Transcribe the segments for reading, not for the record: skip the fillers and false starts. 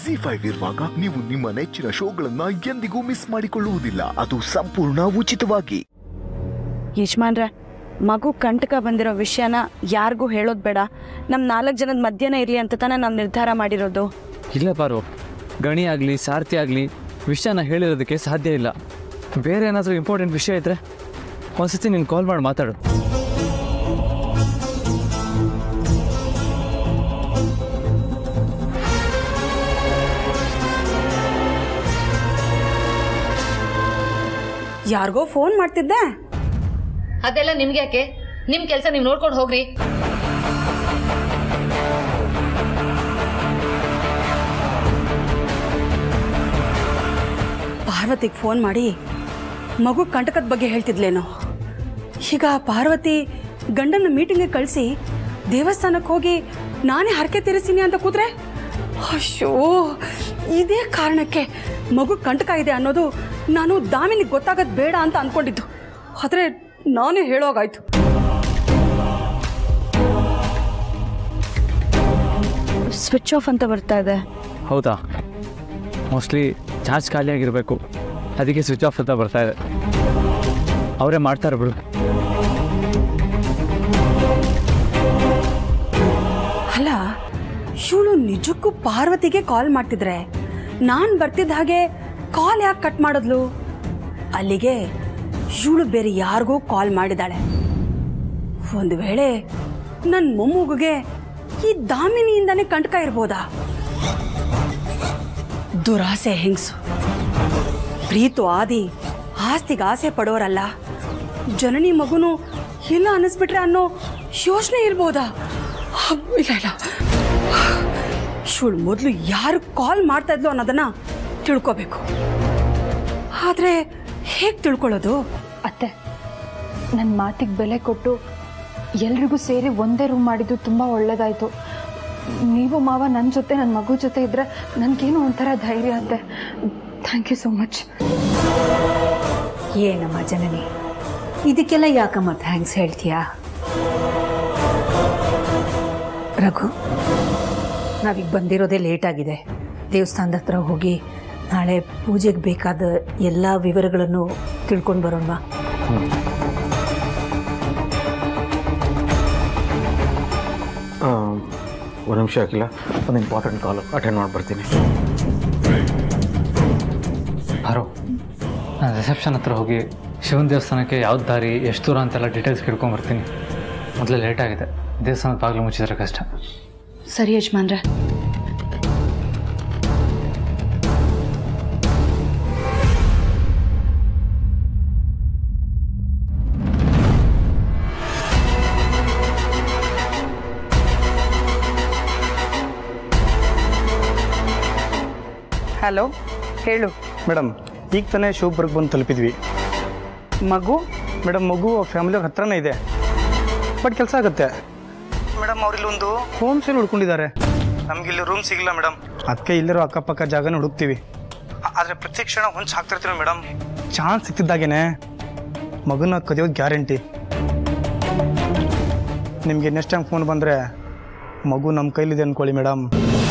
ZEE5 ಇರುವಾಗ ನೀವು ನಿಮ್ಮ ನೆಚ್ಚಿನ ಶೋಗಳನ್ನ ಎಂದಿಗೂ ಮಿಸ್ ಮಾಡಿಕೊಳ್ಳುವುದಿಲ್ಲ. ಅದು ಸಂಪೂರ್ಣ ಉಚಿತವಾಗಿ. ಯಜಮಾನ್ರೆ, ಮಗು ಕಂಟಕ ಬಂದಿರೋ ವಿಷಯನ ಯಾರಿಗೂ ಹೇಳೋದು ಬೇಡ. ನಮ್ಮ 4 ಜನದ ಮಧ್ಯನೇ ಇರಲಿ ಅಂತ ತಾನೇ ನಾವು ನಿರ್ಧಾರ ಮಾಡಿರೋದು. ಇಲ್ಲ ಪಾರು, ಗಣಿ ಆಗಲಿ ಸಾರಥಿ ಆಗಲಿ ವಿಷಯನ ಹೇಳಿರೋದಕ್ಕೆ ಸಾಧ್ಯ ಇಲ್ಲ. ಬೇರೆ ಏನಾದರೂ ಇಂಪಾರ್ಟೆಂಟ್ ವಿಷಯ ಇದ್ದರೆ ಒಂದ್ಸತಿ ನೀನು ಕಾಲ್ ಮಾಡಿ ಮಾತಾಡು. ಯಾರಿಗೋ ಫೋನ್ ಮಾಡ್ತಿದ್ದೆ. ಅದೆಲ್ಲ ನಿಮ್ಗೆ ಯಾಕೆ? ನಿಮ್ ಕೆಲಸ ನೀವು ನೋಡ್ಕೊಂಡು ಹೋಗ್ರಿ. ಪಾರ್ವತಿಗೆ ಫೋನ್ ಮಾಡಿ ಮಗು ಕಂಟಕದ ಬಗ್ಗೆ ಹೇಳ್ತಿದ್ಲೇನೋ. ಈಗ ಪಾರ್ವತಿ ಗಂಡನ ಮೀಟಿಂಗ್ಗೆ ಕಳಿಸಿ ದೇವಸ್ಥಾನಕ್ಕೆ ಹೋಗಿ ನಾನೇ ಹರಕೆ ತೀರಿಸ್ತೀನಿ ಅಂತ ಕೂತ್ರೆ, ಅಯ್ಯೋ, ಇದೇ ಕಾರಣಕ್ಕೆ ಮಗು ಕಂಟಕ ಇದೆ ಅನ್ನೋದು ನಾನು ದಾಮಿನಿಗೆ ಗೊತ್ತಾಗೋದು ಬೇಡ ಅಂತ ಅಂದ್ಕೊಂಡಿದ್ದು. ಆದರೆ ನಾನೇ ಹೇಳೋಗಾಯ್ತು. ಸ್ವಿಚ್ ಆಫ್ ಅಂತ ಬರ್ತಾ ಇದೆ. ಹೌದಾ? ಮೋಸ್ಟ್ಲಿ ಚಾರ್ಜ್ ಖಾಲಿಯಾಗಿರಬೇಕು, ಅದಕ್ಕೆ ಸ್ವಿಚ್ ಆಫ್ ಅಂತ ಬರ್ತಾ ಇದೆ. ಅವರೇ ಮಾಡ್ತಾರೆ ಬಿಡು. ಅಲ್ಲ, ಇವಳು ನಿಜಕ್ಕೂ ಪಾರ್ವತಿಗೆ ಕಾಲ್ ಮಾಡ್ತಿದ್ರೆ ನಾನು ಬರ್ತಿದ್ದ ಹಾಗೆ ಕಾಲ್ ಯಾಕೆ ಕಟ್ ಮಾಡಿದ್ಲು? ಅಲ್ಲಿಗೆ ಇವಳು ಬೇರೆ ಯಾರಿಗೋ ಕಾಲ್ ಮಾಡಿದಾಳೆ. ಒಂದು ವೇಳೆ ನನ್ನ ಮೊಮ್ಮಗುಗೆ ಈ ದಾಮಿನಿಯಿಂದಾನೇ ಕಂಟಕ ಇರ್ಬೋದಾ? ದುರಾಸೆ ಹೆಂಗಸು. ಪ್ರೀತು ಆದಿ ಆಸ್ತಿಗೆ ಆಸೆ ಪಡೋರಲ್ಲ. ಜನನಿ ಮಗುನು ಇಲ್ಲ ಅನ್ನಿಸ್ಬಿಟ್ರೆ ಅನ್ನೋ ಯೋಚನೆ ಇರ್ಬೋದಾ? ಇಲ್ಲ, ಇವಳು ಮೊದಲು ಯಾರು ಕಾಲ್ ಮಾಡ್ತಾ ಇದ್ಲು ಅನ್ನೋದನ್ನ ತಿಳ್ಕೋಬೇಕು. ಆದರೆ ಹೇಗೆ ತಿಳ್ಕೊಳ್ಳೋದು? ಅತ್ತೆ, ನನ್ನ ಮಾತಿಗೆ ಬೆಲೆ ಕೊಟ್ಟು ಎಲ್ರಿಗೂ ಸೇರಿ ಒಂದೇ ರೂಮ್ ಮಾಡಿದ್ದು ತುಂಬ ಒಳ್ಳೇದಾಯಿತು. ನೀವು ಮಾವ ನನ್ನ ಜೊತೆ ನನ್ನ ಮಗು ಜೊತೆ ಇದ್ದರೆ ನನಗೇನು ಒಂಥರ ಧೈರ್ಯ ಅಂತೆ. Thank you so much. ಏನಮ್ಮ ಜನನಿ, ಇದಕ್ಕೆಲ್ಲ ಯಾಕಮ್ಮ ಥ್ಯಾಂಕ್ಸ್ ಹೇಳ್ತೀಯಾ? ರಘು, ನಾವೀಗ ಬಂದಿರೋದೇ ಲೇಟಾಗಿದೆ. ದೇವಸ್ಥಾನದ ಹತ್ರ ಹೋಗಿ ನಾಳೆ ಪೂಜೆಗೆ ಬೇಕಾದ ಎಲ್ಲ ವಿವರಗಳನ್ನು ತಿಳ್ಕೊಂಡು ಬರೋಣವಾ? ಒಂದು ನಿಮಿಷ ಆಗಿಲ್ಲ, ಒಂದು ಇಂಪಾರ್ಟೆಂಟ್ ಕಾಲ್ ಅಟೆಂಡ್ ಮಾಡಿ ಬರ್ತೀನಿ. ಹಾರೋ, ನಾನು ರಿಸೆಪ್ಷನ್ ಹತ್ರ ಹೋಗಿ ಶಿವನ ದೇವಸ್ಥಾನಕ್ಕೆ ಯಾವ್ದು ದಾರಿ, ಎಷ್ಟು ದೂರ ಅಂತೆಲ್ಲ ಡೀಟೇಲ್ಸ್ ಕೇಳ್ಕೊಂಬರ್ತೀನಿ. ಮೊದಲೇ ಲೇಟ್ ಆಗಿದೆ, ದೇವಸ್ಥಾನದ ಬಾಗಿಲು ಮುಚ್ಚಿದ್ರೆ ಕಷ್ಟ. ಸರಿ ಯಜಮಾನ್ರೆ. ಹಲೋ, ಹೇಳು ಮೇಡಮ್. ಈಗ ತಾನೇ ಶಿವಪುರಕ್ಕೆ ಬಂದು ತಲುಪಿದ್ವಿ. ಮಗು ಮೇಡಮ್, ಮಗು ಫ್ಯಾಮಿಲಿಯವ್ರ ಹತ್ರನೇ ಇದೆ, ಬಟ್ ಕೆಲಸ ಆಗುತ್ತೆ ಮೇಡಮ್. ಅವ್ರಿಲ್ಲೊಂದು ಹೋಮ್ ಸ್ಟೇ ಹುಡ್ಕೊಂಡಿದ್ದಾರೆ. ನಮಗಿಲ್ಲಿ ರೂಮ್ ಸಿಗಲ್ಲ ಮೇಡಮ್, ಅದಕ್ಕೆ ಇಲ್ಲಿರೋ ಅಕ್ಕಪಕ್ಕ ಜಾಗನ ಹುಡುಕ್ತೀವಿ. ಆದರೆ ಪ್ರತಿ ಕ್ಷಣ ಹೊಂಚು ಹಾಕ್ತಿರ್ತೀವಿ ಮೇಡಮ್. ಚಾನ್ಸ್ ಸಿಕ್ತಿದ್ದಾಗೇನೆ ಮಗುನ ಕದಿಯೋದು ಗ್ಯಾರಂಟಿ. ನಿಮಗೆ ನೆಕ್ಸ್ಟ್ ಟೈಮ್ ಫೋನ್ ಬಂದರೆ ಮಗು ನಮ್ಮ ಕೈಲಿದೆ ಅಂದ್ಕೊಳ್ಳಿ ಮೇಡಮ್.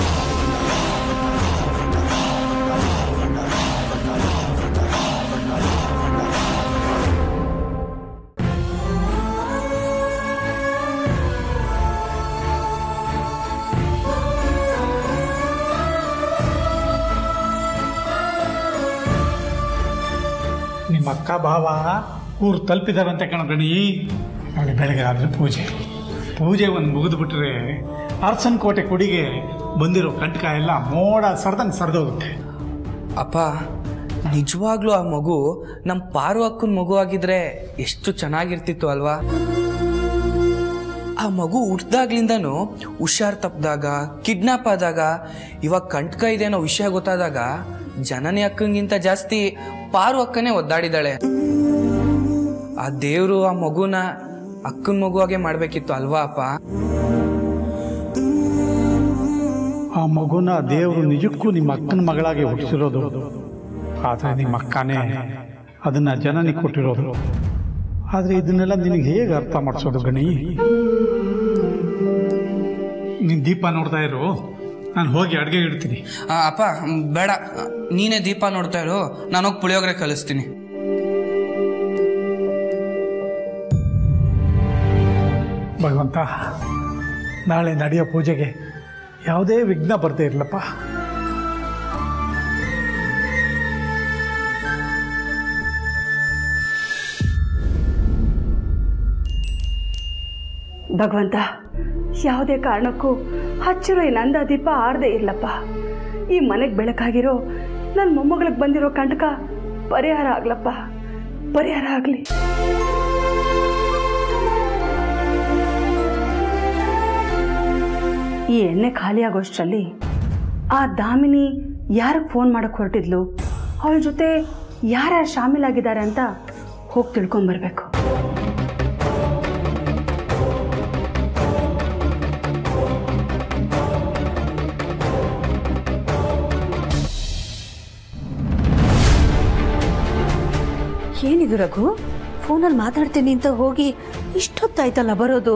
ನಿಮ್ಮ ಅಕ್ಕ ಭಾವ ಊರು ತಲುಪಿದಾರಂತೆ ಕಣಗಣಿ. ನೋಡಿ, ಬೆಳಗ್ಗೆ ಆದರೆ ಪೂಜೆ ಒಂದು ಮುಗಿದುಬಿಟ್ರೆ ಅರಸನ ಕೋಟೆ ಕುಡಿಗೆ ಬಂದಿರೋ ಕಂಟಕ ಎಲ್ಲ ಮೋಡ ಸರಿದಂಗೆ ಸರಿದೋಗುತ್ತೆ. ಅಪ್ಪ, ನಿಜವಾಗ್ಲೂ ಆ ಮಗು ನಮ್ಮ ಪಾರು ಅಕ್ಕನ ಮಗು ಆಗಿದ್ರೆ ಎಷ್ಟು ಚೆನ್ನಾಗಿರ್ತಿತ್ತು ಅಲ್ವಾ? ಆ ಮಗು ಹುಟ್ಟಿದಾಗ್ಲಿಂದನೂ ಹುಷಾರ್ ತಪ್ಪಿದಾಗ, ಕಿಡ್ನಾಪ್ ಆದಾಗ, ಇವಾಗ ಕಂಟಕ ಇದೆ ಅನ್ನೋ ವಿಷಯ ಗೊತ್ತಾದಾಗ ಜನನಿ ಅಕ್ಕಂಗಿಂತ ಜಾಸ್ತಿ ಪಾರು ಅಕ್ಕನೇ ಒದ್ದಾಡಿದಾಳೆ. ಆ ದೇವ್ರು ಆ ಮಗುನ ಅಕ್ಕನ ಮಗುವಾಗೆ ಮಾಡ್ಬೇಕಿತ್ತು ಅಲ್ವಾ ಅಪ್ಪ? ಆ ಮಗುನ ದೇವರು ನಿಜಕ್ಕೂ ನಿಮ್ಮ ಅಕ್ಕನ ಮಗಳಾಗಿ ಹುಟ್ಟಿಸಿರೋದು. ಆದರೆ ನಿಮ್ಮ ಅಕ್ಕನೇ ಅದನ್ನು ಜನನಿಗೆ ಕೊಟ್ಟಿರೋದು. ಆದರೆ ಇದನ್ನೆಲ್ಲ ನಿನಗೆ ಹೇಗೆ ಅರ್ಥ ಮಾಡಿಸೋದು ಗಣಿ? ನೀನು ದೀಪ ನೋಡ್ತಾ ಇರು, ನಾನು ಹೋಗಿ ಅಡುಗೆ ಇಡ್ತೀನಿ. ಅಪ್ಪ ಬೇಡ, ನೀನೇ ದೀಪ ನೋಡ್ತಾ ಇರು, ನಾನು ಹೋಗಿ ಪುಳಿಯೋಗರೆ ಕಲಿಸ್ತೀನಿ. ಭಗವಂತ, ನಾಳೆ ನಡೆಯೋ ಪೂಜೆಗೆ ಯಾವುದೇ ವಿಘ್ನ ಬರದೇ ಇರಲಪ್ಪ. ಭಗವಂತ, ಯಾವುದೇ ಕಾರಣಕ್ಕೂ ಹಚ್ಚಿರೋ ಈ ನಂದ ದೀಪ ಆರದೇ ಇರ್ಲಪ್ಪ. ಈ ಮನೆಗೆ ಬೆಳಕಾಗಿರೋ ನನ್ನ ಮೊಮ್ಮಗಳಿಗೆ ಬಂದಿರೋ ಕಂಟಕ ಪರಿಹಾರ ಆಗ್ಲಪ್ಪ, ಪರಿಹಾರ ಆಗಲಿ. ಈ ಎಣ್ಣೆ ಖಾಲಿ ಆಗೋಷ್ಟರಲ್ಲಿ ಆ ದಾಮಿನಿ ಯಾರಿಗೆ ಫೋನ್ ಮಾಡಕ್ಕೆ ಹೊರಟಿದ್ಲು, ಅವಳ ಜೊತೆ ಯಾರ್ಯಾರು ಶಾಮೀಲಾಗಿದ್ದಾರೆ ಅಂತ ಹೋಗಿ ತಿಳ್ಕೊಂಬರ್ಬೇಕು. ಏನಿದು ರಘು, ಫೋನಲ್ಲಿ ಮಾತಾಡ್ತೀನಿ ಅಂತ ಹೋಗಿ ಇಷ್ಟೊತ್ತಾಯ್ತಲ್ಲ ಬರೋದು?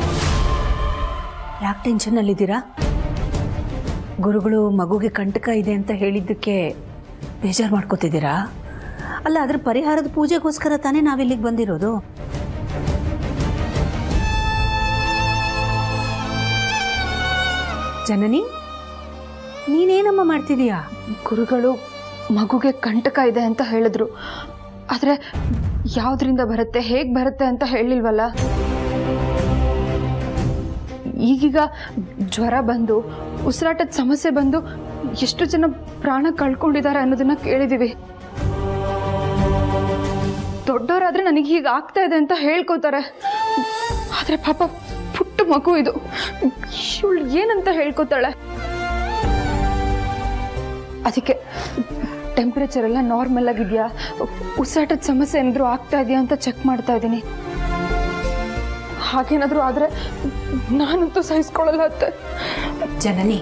ಯಾಕೆ ಟೆನ್ಷನ್ನಲ್ಲಿದ್ದೀರಾ? ಗುರುಗಳು ಮಗುಗೆ ಕಂಟಕ ಇದೆ ಅಂತ ಹೇಳಿದ್ದಕ್ಕೆ ಬೇಜಾರು ಮಾಡ್ಕೋತಿದ್ದೀರಾ? ಅಲ್ಲ, ಅದ್ರ ಪರಿಹಾರದ ಪೂಜೆಗೋಸ್ಕರ ತಾನೇ ನಾವಿಲ್ಲಿಗೆ ಬಂದಿರೋದು. ಜನನಿ, ನೀನೇನಮ್ಮ ಮಾಡ್ತಿದೀಯಾ? ಗುರುಗಳು ಮಗುಗೆ ಕಂಟಕ ಇದೆ ಅಂತ ಹೇಳಿದ್ರು, ಆದರೆ ಯಾವುದರಿಂದ ಬರುತ್ತೆ, ಹೇಗೆ ಬರುತ್ತೆ ಅಂತ ಹೇಳಿಲ್ವಲ್ಲ. ಈಗೀಗ ಜ್ವರ ಬಂದು ಉಸಿರಾಟದ ಸಮಸ್ಯೆ ಬಂದು ಎಷ್ಟು ಜನ ಪ್ರಾಣ ಕಳ್ಕೊಂಡಿದ್ದಾರೆ ಅನ್ನೋದನ್ನ ಕೇಳಿದೀವಿ. ದೊಡ್ಡವರಾದ್ರೆ ನನಗೆ ಹೀಗೆ ಆಗ್ತಾ ಇದೆ ಅಂತ ಹೇಳ್ಕೋತಾರೆ, ಆದರೆ ಪಾಪ ಪುಟ್ಟ ಮಗು ಇದು, ಇವಳು ಏನಂತ ಹೇಳ್ಕೋತಾಳೆ. ಅದಕ್ಕೆ ಟೆಂಪರೇಚರ್ ಎಲ್ಲ ನಾರ್ಮಲ್ ಆಗಿದೆಯಾ, ಉಸಿರಾಟದ ಸಮಸ್ಯೆ ಏನಾದರೂ ಆಗ್ತಾ ಇದೆಯಾ ಅಂತ ಚೆಕ್ ಮಾಡ್ತಾ ಇದ್ದೀನಿ. ಹಾಗೇನಾದರೂ ಆದರೆ ನಾನಂತೂ ಸಹಿಸ್ಕೊಳ್ಳಲ್ಲ ಅತ್ತೆ. ಜನನಿ,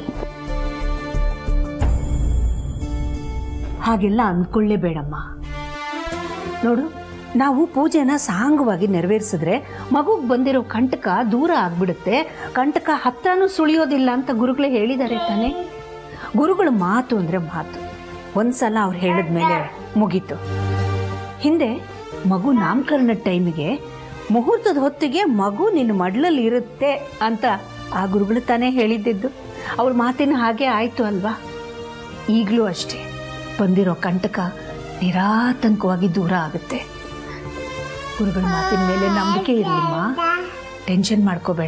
ಹಾಗೆಲ್ಲ ಅಂದ್ಕೊಳ್ಳೇಬೇಡಮ್ಮ. ನೋಡು, ನಾವು ಪೂಜೆನ ಸಾಂಗವಾಗಿ ನೆರವೇರಿಸಿದ್ರೆ ಮಗುಗೆ ಬಂದಿರೋ ಕಂಟಕ ದೂರ ಆಗ್ಬಿಡುತ್ತೆ, ಕಂಟಕ ಹತ್ರನೂ ಸುಳಿಯೋದಿಲ್ಲ ಅಂತ ಗುರುಗಳೇ ಹೇಳಿದ್ದಾರೆ ತಾನೆ. ಗುರುಗಳ ಮಾತು ಅಂದರೆ ಮಾತು, ಒಂದ್ಸಲ ಅವ್ರು ಹೇಳಿದ್ಮೇಲೆ ಮುಗೀತು. ಹಿಂದೆ ಮಗು ನಾಮಕರಣದ ಟೈಮಿಗೆ ಮುಹೂರ್ತದ ಹೊತ್ತಿಗೆ ಮಗು ನಿನ್ನ ಮಡ್ಲಲ್ಲಿ ಇರುತ್ತೆ ಅಂತ ಆ ಗುರುಗಳು ತಾನೇ ಹೇಳಿದ್ದಿದ್ದು. ಅವ್ರ ಮಾತಿನ ಹಾಗೆ ಆಯಿತು ಅಲ್ವಾ? ಈಗಲೂ ಅಷ್ಟೇ, ಬಂದಿರೋ ಕಂಟಕ ನಿರಾತಂಕವಾಗಿ ದೂರ ಆಗುತ್ತೆ. ಗುರುಗಳ ಮಾತಿನ ಮೇಲೆ ನಂಬಿಕೆ ಇರಲಿಮ್ಮ, ಟೆನ್ಷನ್ ಮಾಡ್ಕೋಬೇಡ.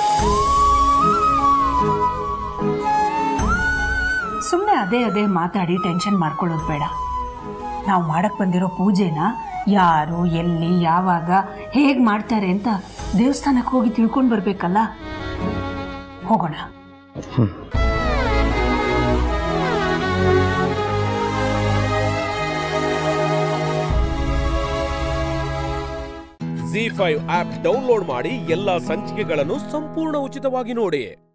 ಸುಮ್ಮನೆ ಅದೇ ಮಾತಾಡಿ ಟೆನ್ಷನ್ ಮಾಡ್ಕೊಳ್ಳೋದು ಬೇಡ. ನಾವು ಮಾಡಕ್ಕೆ ಬಂದಿರೋ ಪೂಜೆನ ಯಾರು, ಎಲ್ಲಿ, ಯಾವಾಗ, ಹೇಗೆ ಮಾಡ್ತಾರೆ ಅಂತ ದೇವಸ್ಥಾನಕ್ಕೆ ಹೋಗಿ ತಿಳ್ಕೊಂಡು ಬರಬೇಕಲ್ಲ. ಹೋಗೋಣ. ZEE5 ಆಪ್ ಡೌನ್ಲೋಡ್ ಮಾಡಿ ಎಲ್ಲಾ ಸಂಚಿಕೆಗಳನ್ನು ಸಂಪೂರ್ಣ ಉಚಿತವಾಗಿ ನೋಡಿ.